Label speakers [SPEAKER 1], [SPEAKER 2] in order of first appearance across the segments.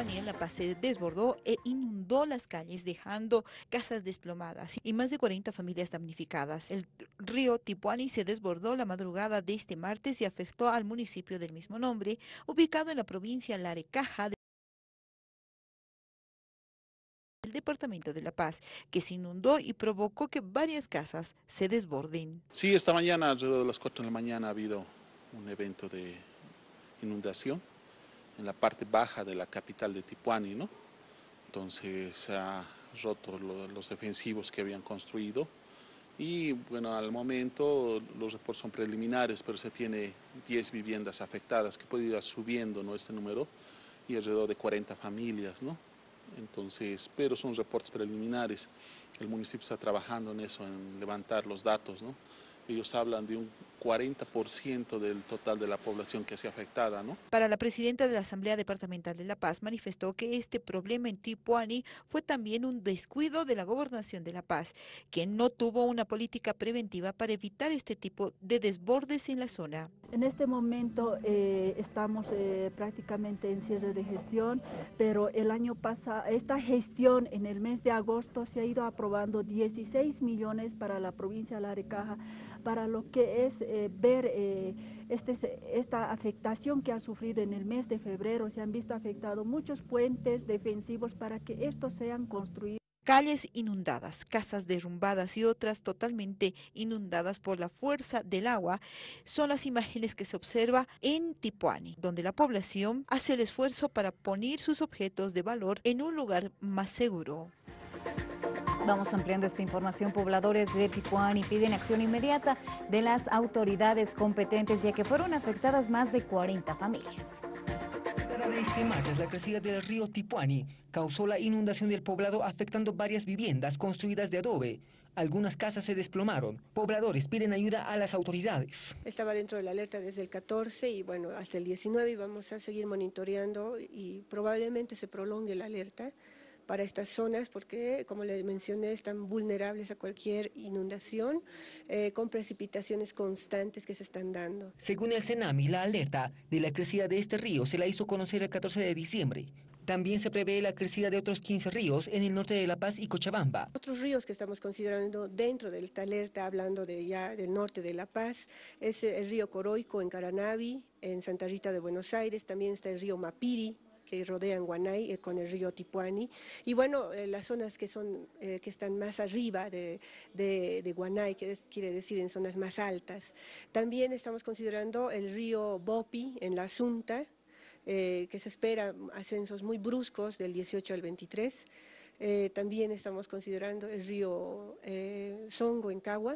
[SPEAKER 1] Tipuani en La Paz se desbordó e inundó las calles, dejando casas desplomadas y más de 40 familias damnificadas. El río Tipuani se desbordó la madrugada de este martes y afectó al municipio del mismo nombre, ubicado en la provincia Larecaja del departamento de La Paz, que se inundó y provocó que varias casas se desborden.
[SPEAKER 2] Sí, esta mañana, alrededor de las 4 de la mañana, ha habido un evento de inundación en la parte baja de la capital de Tipuani, ¿no? Entonces se ha roto los defensivos que habían construido y bueno, al momento los reportes son preliminares, pero se tiene 10 viviendas afectadas, que puede ir subiendo, ¿no?, este número, y alrededor de 40 familias, ¿no? Entonces, pero son reportes preliminares. El municipio está trabajando en eso, en levantar los datos, ¿no? Ellos hablan de un 40% del total de la población que se afectada, ¿no?
[SPEAKER 1] Para la presidenta de la Asamblea Departamental de La Paz, manifestó que este problema en Tipuani fue también un descuido de la Gobernación de La Paz, que no tuvo una política preventiva para evitar este tipo de desbordes en la zona.
[SPEAKER 3] En este momento estamos prácticamente en cierre de gestión, pero el año pasado, esta gestión en el mes de agosto se ha ido aprobando 16 millones para la provincia de Larecaja, para lo que es ver esta afectación que ha sufrido en el mes de febrero. Se han visto afectados muchos puentes defensivos para que estos sean construidos.
[SPEAKER 1] Calles inundadas, casas derrumbadas y otras totalmente inundadas por la fuerza del agua son las imágenes que se observa en Tipuani, donde la población hace el esfuerzo para poner sus objetos de valor en un lugar más seguro.
[SPEAKER 4] Vamos ampliando esta información. Pobladores de Tipuani piden acción inmediata de las autoridades competentes, ya que fueron afectadas más de 40 familias.
[SPEAKER 5] De este martes, la crecida del río Tipuani causó la inundación del poblado, afectando varias viviendas construidas de adobe. Algunas casas se desplomaron. Pobladores piden ayuda a las autoridades.
[SPEAKER 6] Estaba dentro de la alerta desde el 14 y bueno, hasta el 19, y vamos a seguir monitoreando y probablemente se prolongue la alerta para estas zonas porque, como les mencioné, están vulnerables a cualquier inundación con precipitaciones constantes que se están dando.
[SPEAKER 5] Según el CENAMI, la alerta de la crecida de este río se la hizo conocer el 14 de diciembre. También se prevé la crecida de otros 15 ríos en el norte de La Paz y Cochabamba.
[SPEAKER 6] Otros ríos que estamos considerando dentro de esta alerta, hablando ya del norte de La Paz, es el río Coroico en Caranavi, en Santa Rita de Buenos Aires, también está el río Mapiri, que rodean Guanay con el río Tipuani, y bueno, las zonas que están más arriba de Guanay, que quiere decir en zonas más altas. También estamos considerando el río Bopi en La Asunta, que se espera ascensos muy bruscos del 18 al 23. También estamos considerando el río Songo en Cagua,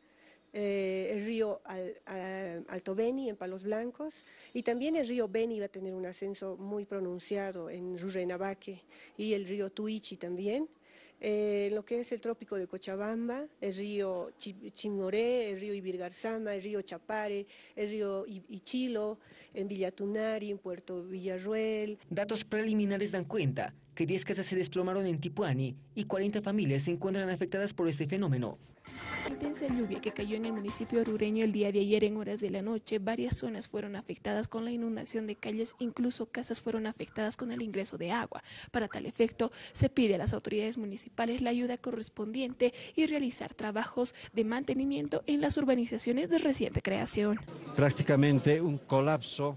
[SPEAKER 6] el río Alto Beni en Palos Blancos, y también el río Beni va a tener un ascenso muy pronunciado en Rurrenabaque, y el río Tuichi también. Lo que es el trópico de Cochabamba, el río Chimoré, el río Ibirgarzama, el río Chapare, el río Ichilo, en Villatunari, en Puerto Villarruel.
[SPEAKER 5] Datos preliminares dan cuenta que 10 casas se desplomaron en Tipuani y 40 familias se encuentran afectadas por este fenómeno.
[SPEAKER 7] La intensa lluvia que cayó en el municipio orureño el día de ayer en horas de la noche, varias zonas fueron afectadas con la inundación de calles, incluso casas fueron afectadas con el ingreso de agua. Para tal efecto, se pide a las autoridades municipales la ayuda correspondiente y realizar trabajos de mantenimiento en las urbanizaciones de reciente creación.
[SPEAKER 8] Prácticamente un colapso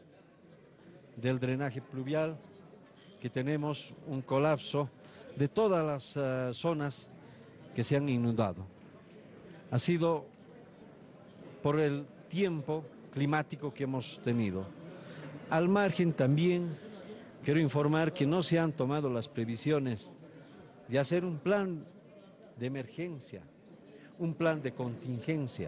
[SPEAKER 8] del drenaje pluvial, que tenemos un colapso de todas las zonas que se han inundado. Ha sido por el tiempo climático que hemos tenido. Al margen también quiero informar que no se han tomado las previsiones de hacer un plan de emergencia, un plan de contingencia.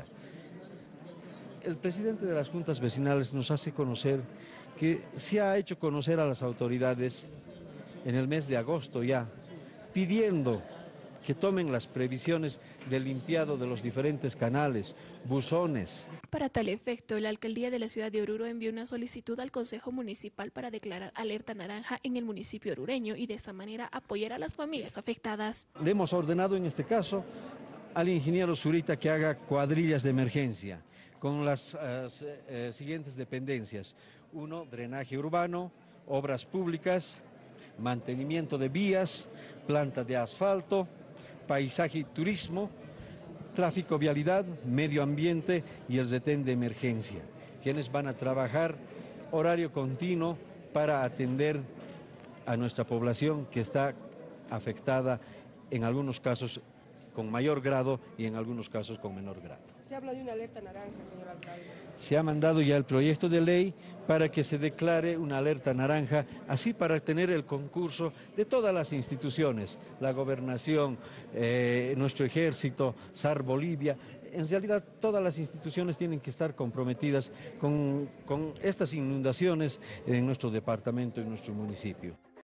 [SPEAKER 8] El presidente de las juntas vecinales nos hace conocer que se ha hecho conocer a las autoridades en el mes de agosto ya, pidiendo que tomen las previsiones del limpiado de los diferentes canales, buzones.
[SPEAKER 7] Para tal efecto, la alcaldía de la ciudad de Oruro envió una solicitud al Consejo Municipal para declarar alerta naranja en el municipio orureño y de esta manera apoyar a las familias afectadas.
[SPEAKER 8] Le hemos ordenado en este caso al ingeniero Zurita que haga cuadrillas de emergencia con las siguientes dependencias. 1, drenaje urbano, obras públicas, mantenimiento de vías, planta de asfalto, paisaje y turismo, tráfico, vialidad, medio ambiente y el retén de emergencia, quienes van a trabajar horario continuo para atender a nuestra población que está afectada en algunos casos con mayor grado y en algunos casos con menor grado.
[SPEAKER 9] Se habla de una alerta naranja, señor alcalde.
[SPEAKER 8] Se ha mandado ya el proyecto de ley para que se declare una alerta naranja, así para tener el concurso de todas las instituciones, la gobernación, nuestro ejército, SAR Bolivia. En realidad todas las instituciones tienen que estar comprometidas con estas inundaciones en nuestro departamento y nuestro municipio.